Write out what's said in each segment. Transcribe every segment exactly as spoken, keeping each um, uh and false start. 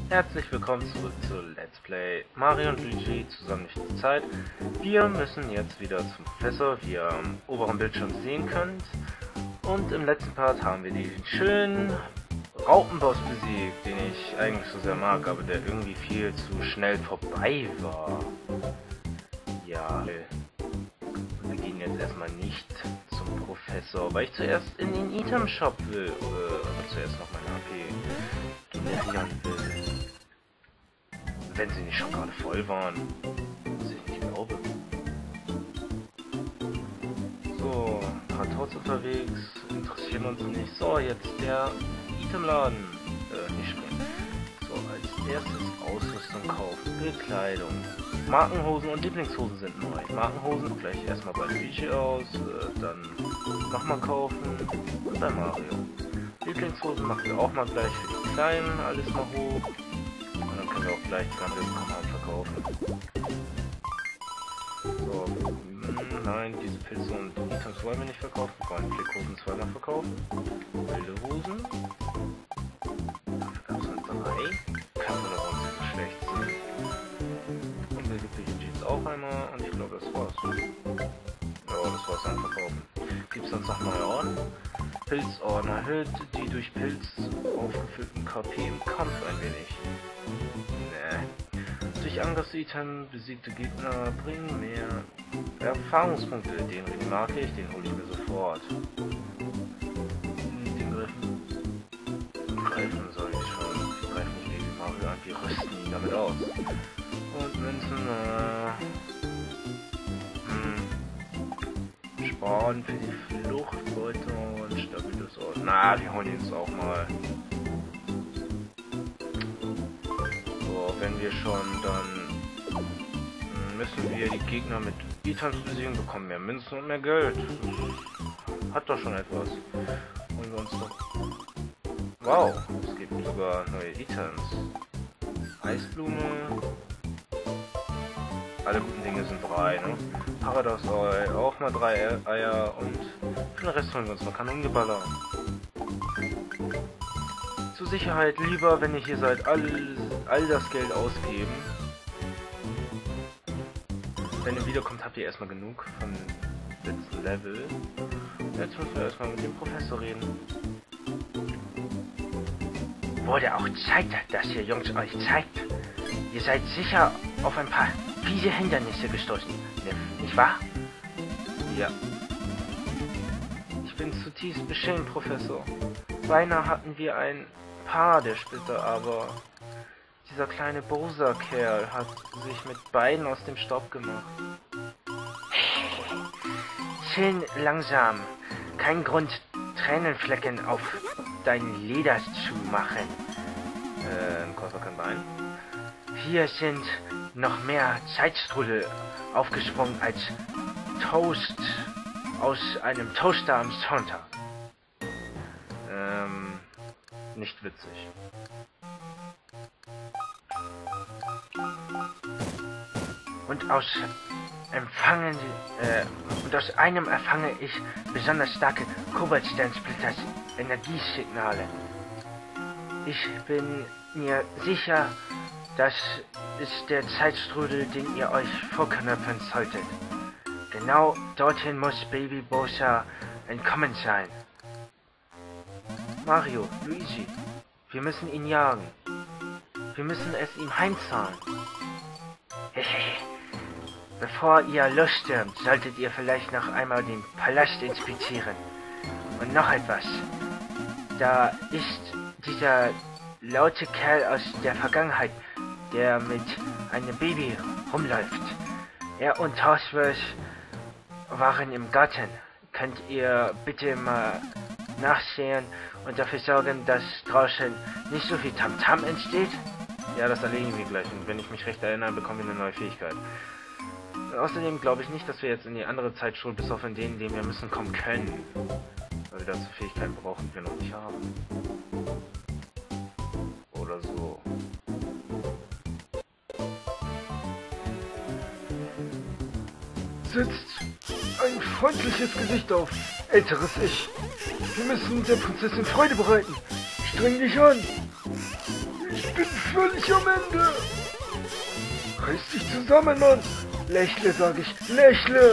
Herzlich willkommen zurück zu Let's Play Mario und Luigi zusammen nicht die Zeit. Wir müssen jetzt wieder zum Professor, wie ihr am oberen Bildschirm sehen könnt. Und im letzten Part haben wir den schönen Raupenboss besiegt, den ich eigentlich so sehr mag, aber der irgendwie viel zu schnell vorbei war. Ja, wir gehen jetzt erstmal nicht zum Professor, weil ich zuerst in den Item Shop will, äh, aber zuerst noch meine A P generieren will. Wenn sie nicht schon gerade voll waren. Was ich nicht glaube. So, ein paar Torts unterwegs, interessieren uns nicht. So, jetzt der Itemladen. Äh, nicht springen. So, als erstes Ausrüstung kaufen. Bekleidung. Markenhosen und Lieblingshosen sind neu. Markenhosen gleich erstmal bei Luigi aus, äh, dann nochmal kaufen und bei Mario. Lieblingshosen machen wir auch mal gleich für die Kleinen, alles mal hoch. Und dann können wir auch gleich die ganze Command verkaufen. So, mh, nein, diese Pilze und Items wollen wir nicht verkaufen. Wir wollen Flickhosen zweimal verkaufen. Wilde Hosen. Dafür gab es dann drei. Kann man aber nicht so schlecht sehen. Und wilde Jeans auch einmal. Und ich glaube, das war's. Ja, das war's dann verkaufen. Gibt es sonst noch neue Orden? Pilzorden erhöht die durch Pilz aufgefüllten K P im Kampf ein wenig. Nee. Durch Angriffs-Item besiegte Gegner bringen mehr Erfahrungspunkte. Den Ring mag ich, den hole ich mir sofort. Den Greifen. Greifen soll ich schon. Die greifen nicht wie Mario an, die rüsten ihn damit aus. Und Münzen, äh. Hm. Sparen für die Fluchtbeute und stabiles Ort. Na, wir holen ihn jetzt auch mal. So, wenn wir schon, dann müssen wir die Gegner mit Items besiegen, bekommen mehr Münzen und mehr Geld. Hat doch schon etwas. Holen wir uns doch. Wow, es gibt sogar neue Items. Eisblume. Alle guten Dinge sind drei, ne? Paradox Ei, auch mal drei Eier und für den Rest holen wir uns noch Kanonengeballer. Zur Sicherheit lieber, wenn ihr hier seid, all, all das Geld ausgeben. Wenn ihr wiederkommt, habt ihr erstmal genug vom letzten Level. Jetzt müssen wir erstmal mit dem Professor reden. Wurde auch Zeit, dass ihr Jungs euch zeigt. Ihr seid sicher auf ein paar fiese Hindernisse gestoßen, nicht wahr? Ja. Ich bin zutiefst beschämt, Professor. Beinahe hatten wir ein Paar der Splitter, aber dieser kleine Bowser-Kerl hat sich mit beiden aus dem Staub gemacht. Schön langsam. Kein Grund, Tränenflecken auf dein Leder zu machen. Äh, ein Käufer kann Bein. Hier sind noch mehr Zeitstrudel aufgesprungen als Toast aus einem Toaster am Sonntag. Ähm, nicht witzig. Und aus empfangen, äh, und aus einem empfange ich besonders starke Kobaltsternsplitters Energiesignale. Ich bin mir sicher, das ist der Zeitstrudel, den ihr euch vorknöpfen solltet. Genau dorthin muss Baby Bowser entkommen sein. Mario, Luigi, wir müssen ihn jagen. Wir müssen es ihm heimzahlen. Bevor ihr losstürmt, solltet ihr vielleicht noch einmal den Palast inspizieren. Und noch etwas. Da ist dieser laute Kerl aus der Vergangenheit, der mit einem Baby rumläuft. Er und Horsworth waren im Garten. Könnt ihr bitte mal nachsehen und dafür sorgen, dass draußen nicht so viel Tamtam entsteht? Ja, das erledigen wir gleich. Und wenn ich mich recht erinnere, bekommen wir eine neue Fähigkeit. Außerdem glaube ich nicht, dass wir jetzt in die andere Zeitschule, bis auf in denen, in denen wir müssen, kommen können. Weil wir dazu Fähigkeiten brauchen, die wir noch nicht haben. Oder so. Setzt ein freundliches Gesicht auf, älteres Ich. Wir müssen der Prinzessin Freude bereiten. Streng dich an. Ich bin völlig am Ende. Reiß dich zusammen, Mann. Lächle, sag ich. Lächle.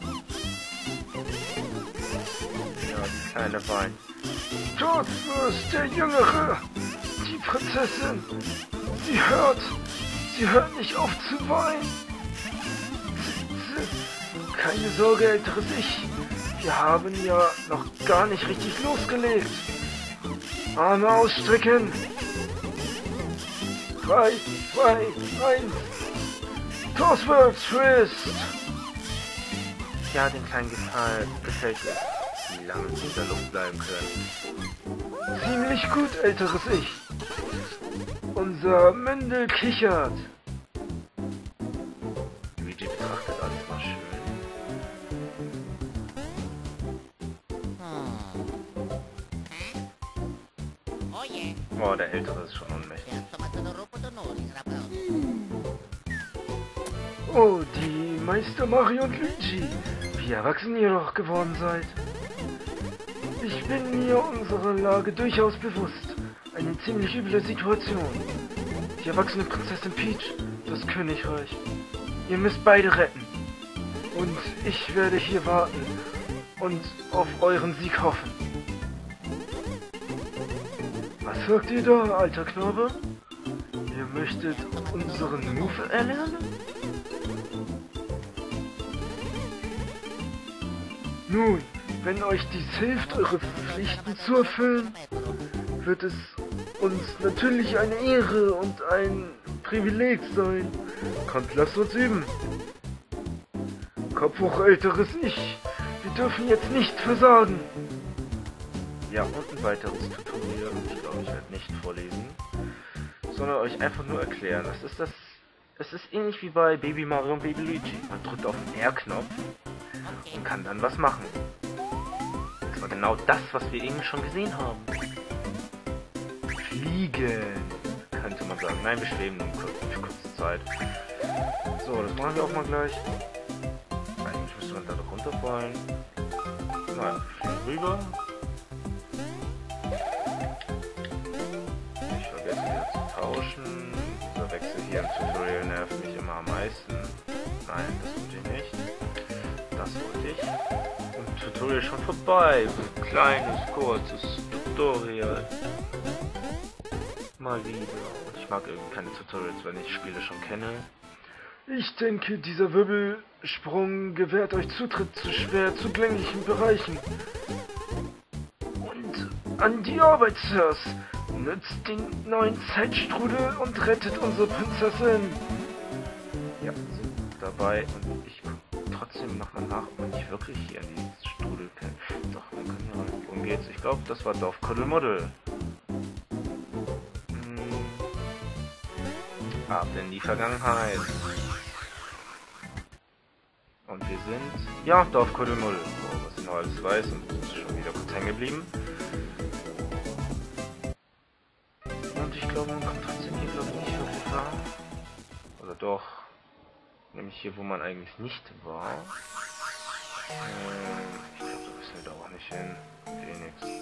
Ja, die kleine weint. Toastfürst, der Jüngere. Die Prinzessin. Sie hört. Sie hört nicht auf zu weinen. Keine Sorge, älteres Ich. Wir haben ja noch gar nicht richtig losgelegt. Arme ausstrecken. Drei, zwei, eins. Toastworks Twist. Ja, den kleinen Gefallen gefällt mir, wie lange sie in der Luft bleiben können. Ziemlich gut, älteres Ich. Unser Mündel kichert. Luigi betrachtet alles mal schön. Oh, der Ältere ist schon ohnmächtig. Oh, die Meister Mario und Luigi. Wie erwachsen ihr doch geworden seid. Ich bin mir unserer Lage durchaus bewusst. Eine ziemlich üble Situation. Die erwachsene Prinzessin Peach, das Königreich. Ihr müsst beide retten. Und ich werde hier warten und auf euren Sieg hoffen. Was sagt ihr da, alter Knabe? Ihr möchtet unseren Move erlernen? Nun, wenn euch dies hilft, eure Pflichten zu erfüllen, wird es uns natürlich eine Ehre und ein Privileg sein. Kommt, lasst uns üben. Kopf hoch, älteres Ich. Wir dürfen jetzt nicht versagen. Ja, und ein weiteres Tutorial, ich glaube, ich werde nicht vorlesen, sondern euch einfach nur erklären. Das ist das, es ist ähnlich wie bei Baby Mario und Baby Luigi. Man drückt auf den R-Knopf und kann dann was machen. Das war genau das, was wir eben schon gesehen haben. Fliegen, könnte man sagen. Nein, wir schweben nur kurz, für kurze Zeit. So, das machen wir auch mal gleich. Eigentlich müsste man da doch runterfallen. Nein, wir fliegen rüber. Ich vergesse wieder zu tauschen. Dieser Wechsel hier im Tutorial nervt mich immer am meisten. Nein, das wollte ich nicht. Das wollte ich. Und Tutorial schon vorbei. So ein kleines, kurzes Tutorial. Mal wieder. Und ich mag irgendwie keine Tutorials, wenn ich Spiele schon kenne. Ich denke, dieser Wirbelsprung gewährt euch Zutritt zu schwer zugänglichen Bereichen. Und an die Arbeit, Sirs! Nützt den neuen Zeitstrudel und rettet unsere Prinzessin! Ja, sind dabei und ich gucke trotzdem nochmal nach, ob man nicht wirklich hier an die Strudel kann. Doch, man kann ja rein. Worum geht's? Ich glaube, das war Dorf Kuddelmuddel. Hm. Ab in die Vergangenheit. Und wir sind... Ja, Dorf Kuddelmuddel. So, was ich noch alles weiß und ist schon wieder kurz hängen geblieben. Und ich glaube, man kommt trotzdem hier, glaube ich, nicht wirklich wahr. Oder doch. Nämlich hier, wo man eigentlich nicht war. Ähm, ich glaube, da müssen wir da auch nicht hin. Wenigstens.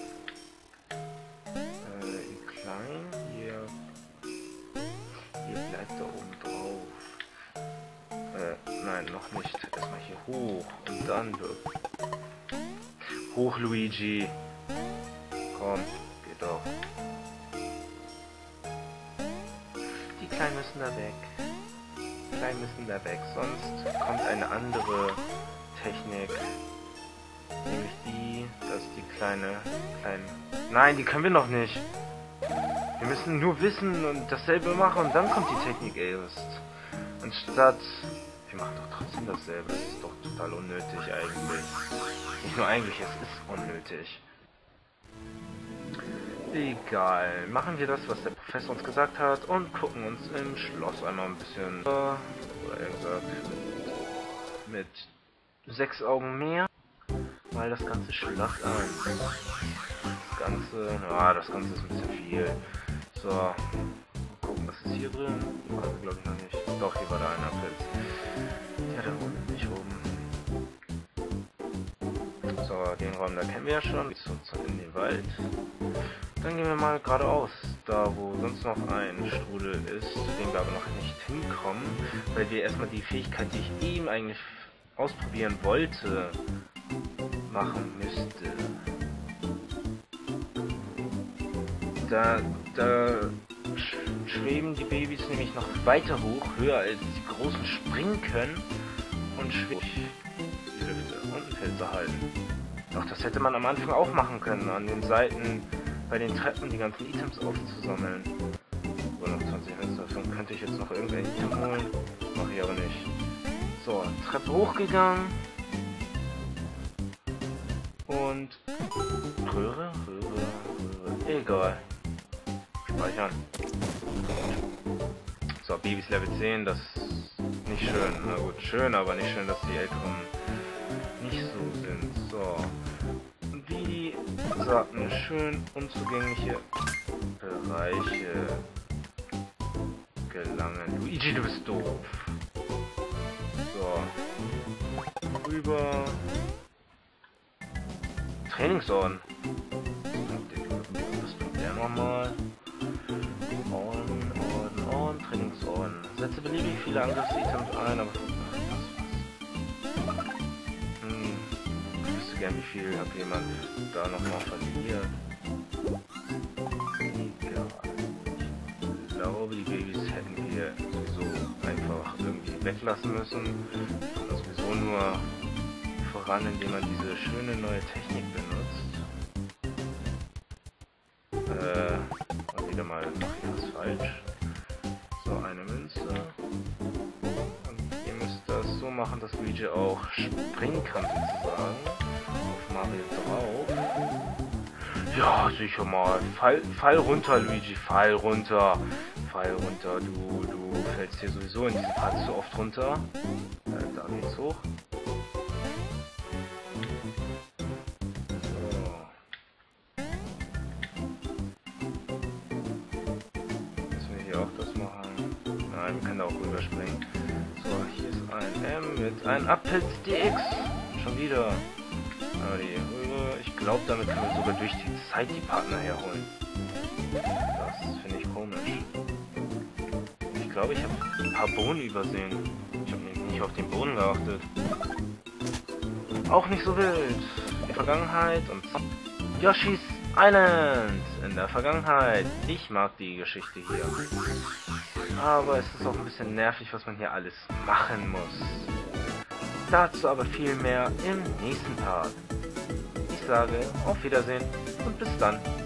Äh, in klein. Hier. Hier bleibt da oben drauf. Äh, nein, noch nicht. Erstmal hier hoch. Und dann wird. Hoch, Luigi. Komm, geht doch. Die Kleinen müssen da weg. Die Kleinen müssen da weg. Sonst kommt eine andere Technik. Nämlich die, dass die kleine, kleinen... Nein, die können wir noch nicht. Wir müssen nur wissen und dasselbe machen und dann kommt die Technik erst. Anstatt... Wir machen doch trotzdem dasselbe. Das ist doch total unnötig eigentlich. Nicht nur eigentlich, es ist unnötig. Egal. Machen wir das, was der Professor uns gesagt hat und gucken uns im Schloss einmal ein bisschen... Oder eher gesagt... Mit sechs Augen mehr. Weil das Ganze Schloss an. Das Ganze... Ja, das Ganze ist ein bisschen viel. So. Mal gucken, was ist hier drin? Die waren wir, glaube ich, noch nicht. Doch, hier war da einer Pilz. Ja, da oben nicht oben. So, den Raum, da kennen wir ja schon. Jetzt in den Wald. Dann gehen wir mal geradeaus. da wo sonst noch ein Strudel ist, zu dem wir aber noch nicht hinkommen, weil wir erstmal die Fähigkeit, die ich eben eigentlich ausprobieren wollte, machen müsste. Da, da sch schweben die Babys nämlich noch weiter hoch, höher als die Großen springen können und schweben die Lüfte unten festzuhalten. Doch das hätte man am Anfang auch machen können, an den Seiten bei den Treppen die ganzen Items aufzusammeln. So, noch zwanzig Fenster, davon könnte ich jetzt noch irgendein Item holen, mache ich aber nicht. So, Treppe hochgegangen und Röhre, Röhre, Röhre, egal. Speichern. So, Babys Level zehn, das ist nicht schön. Na gut, schön, aber nicht schön, dass die Älteren nicht so sind. So. Wie gesagt, eine schön unzugängliche Bereiche gelangen. Luigi, du bist doof. So. Rüber. Trainingsorden. Was tut der nochmal? Orden, Orden, Orden, Trainingsorden. Setze beliebig viele Angriffsitems ein, aber... Hm. Ich wüsste gern, wie viel hat jemand da nochmal verliert. Egal. Ich glaube, die Babys hätten wir sowieso einfach irgendwie weglassen müssen. Und sowieso nur voran, indem man diese schöne neue Technik benutzt. Äh... wieder mal mache ich was falsch. So, eine Münze. Und ihr müsst das so machen, dass Luigi auch springen kann, sozusagen. Auf Mario drauf. Ja, sicher mal. Fall, fall runter, Luigi. Fall runter. Fall runter. Du, du fällst hier sowieso in diesem Part zu oft runter. Äh, da geht's hoch. Wir können da auch rüberspringen. So, hier ist ein M mit einem Appels D X. Schon wieder. Aber die Röhre. Ich glaube, damit können wir sogar durch die Zeit die Partner herholen. Das finde ich komisch. Ich glaube, ich habe ein paar Bohnen übersehen. Ich habe nicht auf den Bohnen geachtet. Auch nicht so wild. Die Vergangenheit und Yoshi's Island. In der Vergangenheit. Ich mag die Geschichte hier. Aber es ist auch ein bisschen nervig, was man hier alles machen muss. Dazu aber viel mehr im nächsten Part. Ich sage auf Wiedersehen und bis dann.